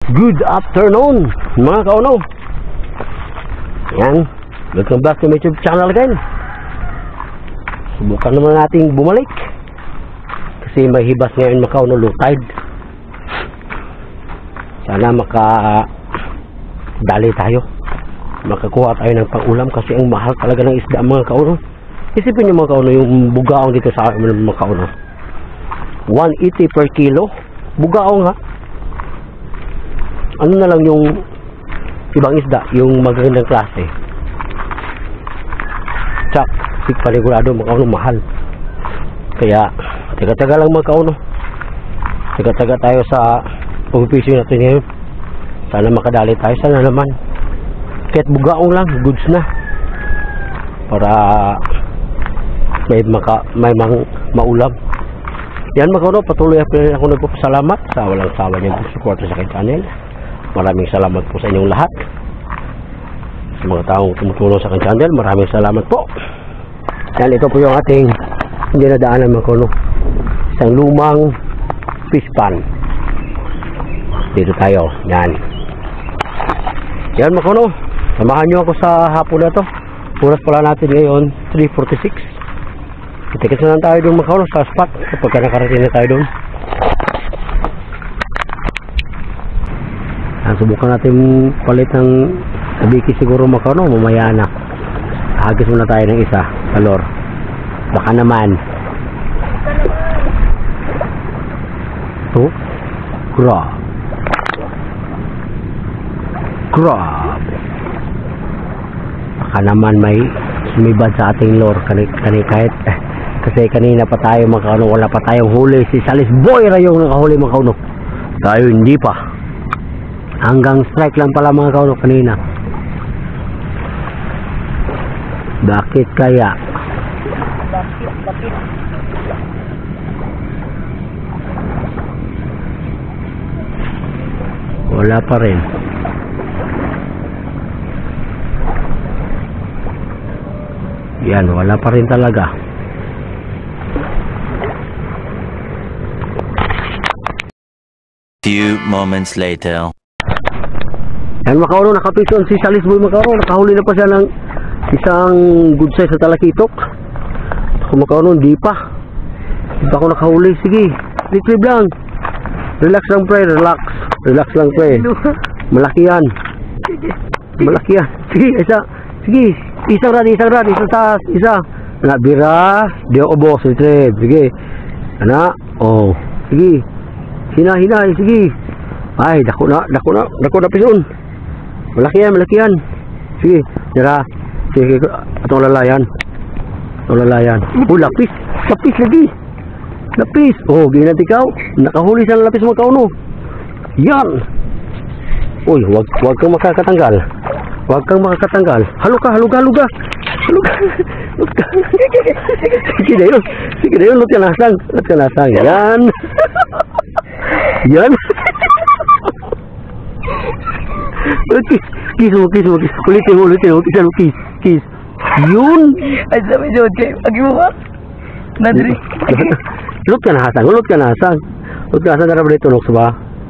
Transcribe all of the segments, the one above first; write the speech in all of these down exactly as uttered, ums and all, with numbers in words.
Good afternoon mga kauno. Yan, welcome back to my YouTube channel again. Subukan naman nating bumalik kasi may hibas ngayon mga kauno, low tide. Sana maka dali tayo, makakuha tayo ng pang-ulam kasi ang mahal talaga ng isda mga kauno. Isipin nyo mga kauno, yung bugaong dito sa amin mga kauno, one eighty per kilo. Bugaong ha. Ano na lang yung ibang isda, yung magagandang klase. Tsak, sig panigurado mga kauno, mahal. Kaya taga-taga lang mga kauno, taga-taga tayo sa pag-fishing natin ngayon. Sana makadali tayo, sana naman kahit bugaong lang, goods na, para may maka, may mang maulam. Yan mga kauno, patuloy ako nagpapasalamat sa walang sawa niyong support sa aking channel. Maraming salamat po sa inyong lahat, sa mga taong tumutulong sa aking channel. Maraming salamat po. Yan, ito po yung ating dinadaanan mga kauno, isang lumang fish pan. Dito tayo, yan. Yan mga kauno, samahan nyo ako sa hapon na to. Oras pala natin ngayon three forty-six. Titikit na lang tayo doon mga kauno sa spot kapag nakarating na tayo doon. Yan, subukan natin palit ng sabiki siguro mga kauno, mamaya na. Hagis muna tayo ng isa, kalor. Baka naman ito, crab. Crab. Baka naman may sumibad sa ating lure kani, kani kahit eh, kasi kanina pa tayo mga kauno, wala pa tayong huli. Si Salis Boy ra yung nakahuli mga kauno, tayo hindi pa. Hanggang strike lang pala mga kauno kanina. Bakit kaya? Bakit, bakit? Wala pa rin. Yan, wala pa rin talaga. Few moments later. Yan mga kauno, nakapison si Salis Boy mga kauno. Nakahuli na pa siya ng isang good size na talakitok. Ako mga kauno, hindi pa. Hindi pa ako nakahuli. Sige, retrieve lang. Relax lang pre, relax. Relax lang pre. Malaki yan. Malaki yan. Sige, isa. Sige, isang rad, isang rad, isang taas, isa. Anak, bira. Di ako boss, retrieve. Sige. Anak, oh. Sige. Hina, hina, sige. Ay, dako na, dako na, dako na pison. Malaki yan, malaki yan. Sige, tira. Sige, atong lalayan. Atong lalayan. Oh, lapis. Lapis lagi. Lapis. Oh, ginat ikaw. Nakahuli sa lapis mga kauno. Yan. Uy, wag, wag kang makakatanggal. Wag kang makakatanggal. Halo ka, halo ka, halo ka. Halo ka. Halo ka. Sige na yun. Sige na yun. Lut ka nasang. Lut ka nasang. Yan. Yan. Kiss, kiss mo, kiss mo, kiss. Ulitin mo, ulitin mo, kiss mo, kiss, kiss. Yun. Ay, sabi nyo, agi mo ka? Nadri. Lut ka nasang, lut ka nasang. Lut ka nasang, darabali tunok ba?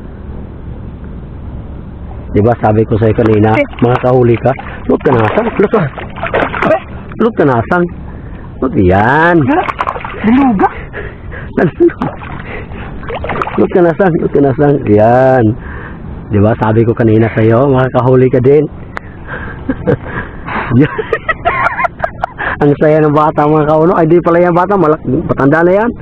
Diba sabi ko sa'yo kanina, mga kahuli ka, lut ka nasang, lut ka. Lut ka nasang. Lut yan. Diluga. Lut ka nasang, lut ka nasang. Yan. Diba sabi ko kanina sa'yo, makakahuli ka din. Ang saya ng bata mga kauno. Ay di pala yan bata, malak patanda na yan.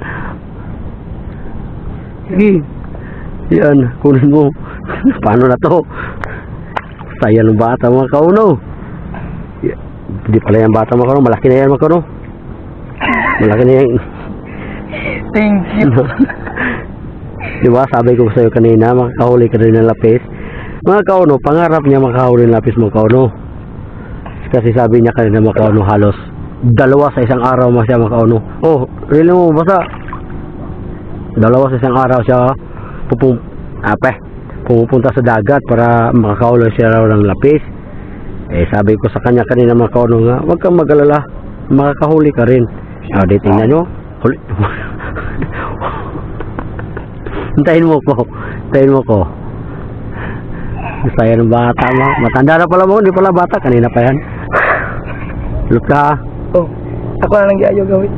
Sige. Yan, kunin mo. Paano na to? Saya ng bata mga kauno. Di pala yan bata mga kauno, malaki na yan mga kauno. Malaki na yan. Thank you. Diba sabi ko sa'yo kanina, makakahuli ka rin ng lapis. Mga kauno, pangarap niya makahuli ng lapis mga kauno. Kasi sabi niya kanina mga kauno, halos dalawa sa isang araw mas siya mga kauno. Oh, really mo basta dalawa sa isang araw siya pupung ape, pumupunta sa dagat para makakahuli siya raw ng lapis. Eh sabi ko sa kanya kanina mga kauno nga, huwag kang mag-alala, makakahuli ka rin. Ah, di tingnan nyo. Huli. Hintayin mo ko. Hintayin mo ko. Saya ng bata mo. Matanda na pala mo, hindi pala bata. Kanina pa yan. Look ka. Oh, ako na lang ayaw gawin.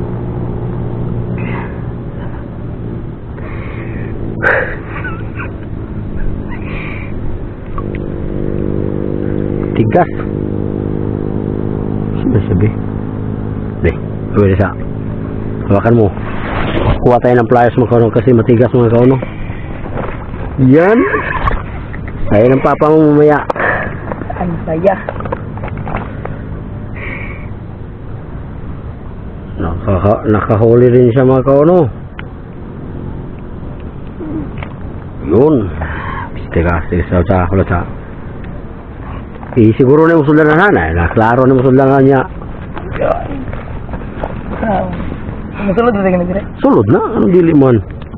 Tigas. Sino sabi? Deh, pwede sa. Hawakan mo. Kuha tayo ng pliers mga kauno kasi matigas mga kauno. Yan. Tayo ng papa mo mamaya. Ang saya. Nakaka nakahuli rin siya mga kauno. Yun. Tigas, tigas sa ulo sa. Eh, siguro na yung musuldanan na. Naklaro na musuldanan niya. Ah, masulod na tingin dire. Sulod na. Anong dili man?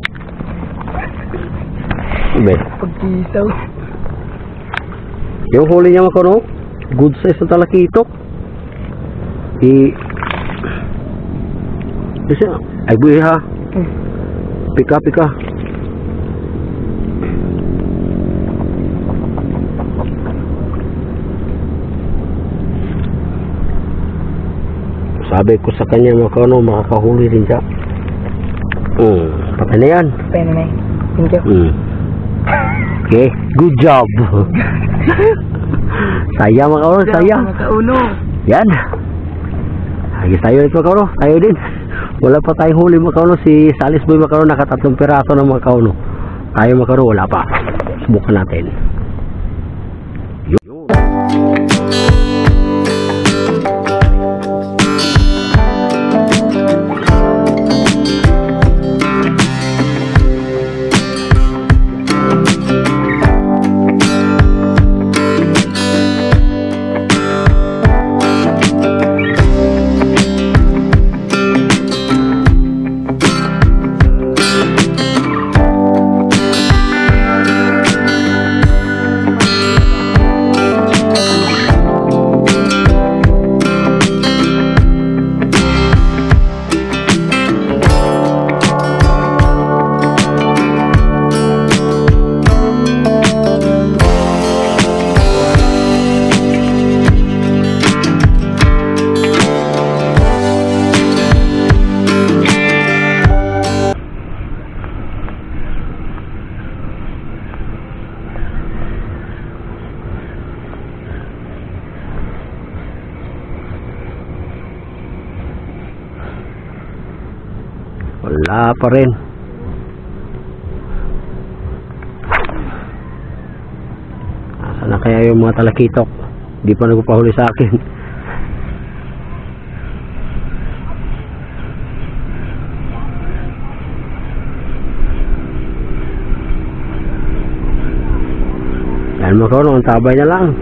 Ibe. Pagkisaw. Yung huli niya mga kauno. Good size na talakitok. I... Kasi, ay buhay ha. Pika, pika. Sabi ko sa kanya mga kauno, makakahuli din siya. Hmm, patay na yan. Pwede na eh. Thank you. Hmm. Okay, good job. Saya mga kauno, saya. Makauno. Yan. Lagi tayo ulit mga kauno, tayo din. Wala pa tayong huli mga kauno. Si Salis Boy mga kauno, nakatatlong piraso ng mga kauno. Tayo mga kauno, wala pa. Subukan natin. Yun. Wala pa rin. Nasaan na kaya yung mga talakitok? Di pa nagpapahuli sa akin. Yan mga kauno, ang tabay na lang.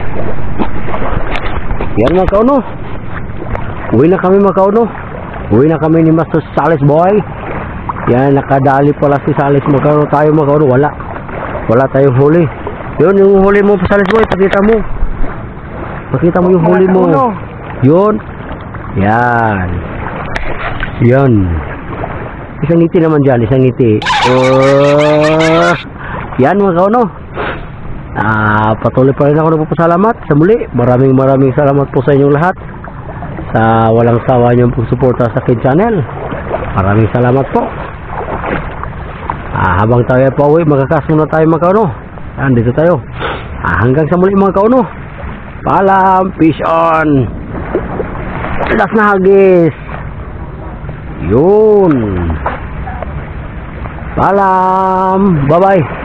Yan mga kauno. Uwi na kami mga kauno. Uwi na kami ni Master Salis Boy. Yan, nakadali pala si Salis. Magkano tayo magkano? Wala. Wala tayong huli. Yun, yung huli mo Salis Boy, pakita mo. Pakita mo yung huli mo. Yun. Yan. Yan. Isang ngiti naman dyan, isang ngiti. Uh, yan mga kauno. Ah, patuloy pa rin ako nagpapasalamat sa muli. Maraming maraming salamat po sa inyong lahat. Sa walang sawa niyong pagsuporta sa akin channel. Maraming salamat po. Ah, habang tayo ay pauwi, magkakas muna tayo mga kauno. Yan, dito tayo. Ah, hanggang sa muli mga kauno. Paalam, fish on. Last na hagis. Yun. Paalam. Bye bye.